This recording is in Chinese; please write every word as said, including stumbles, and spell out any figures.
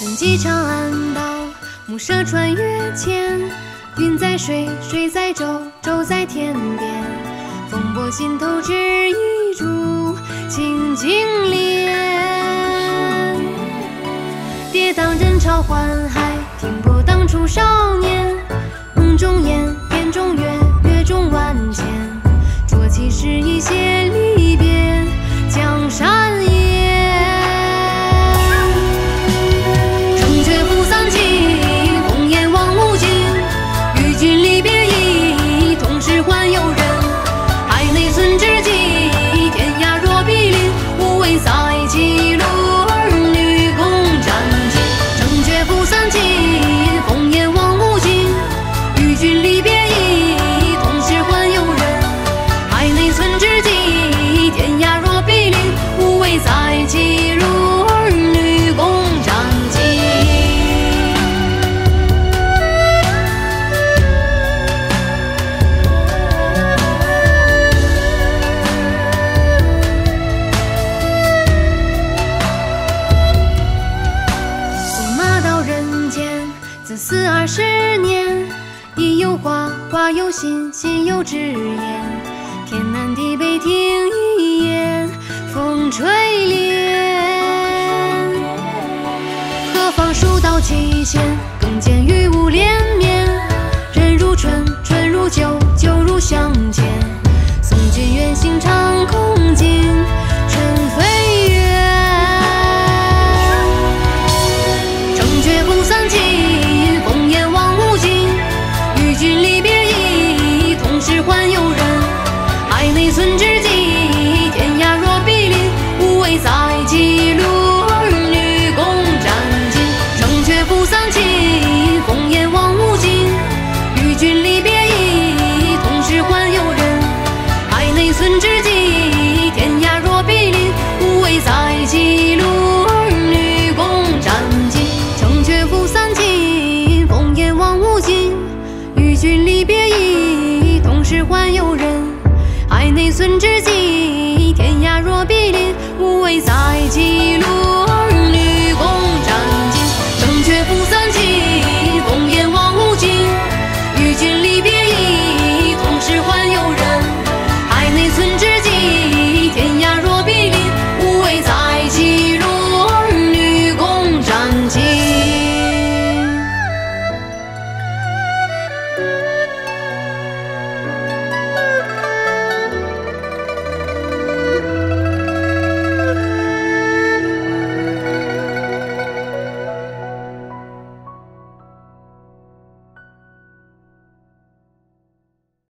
春季长安道，暮色穿越千。云在水，水在舟，舟在天边。风波心头只一柱清净莲。跌宕人潮欢海，听破当初少年。梦中言，眼中月，月中万千。浊气是一些离别江山烟。城阙扶桑青，烽烟望无尽。与君离别意，同是还有人。海内存知己，天涯若比邻。无为在歧路，儿女共沾巾。城阙扶桑青，烽烟望无尽。与君离别意，同是还有人。海内存知己，天涯若比邻。无为在歧路，儿女共沾巾。走马到人间，自私二十年。意有话，话有心，心有志言。天南地北听一言，风吹莲。何妨蜀道七贤，更见雨雾连绵。人如春，春如酒，酒如相见。送君远行长空尽，尘飞远。城阙扶桑青，烽烟望无尽。与君离别意，同是还有人。海内存知己，天涯若比邻。无为在歧路，儿女共沾巾。城阙扶桑青，烽烟望无尽。与君离别意，同是还有人。海内存知己，天涯若比邻。无为在歧路，儿女共沾巾。城阙扶桑青，烽烟望无尽。与君离别意，同是还有人。海内存知己，天涯若比邻。无为在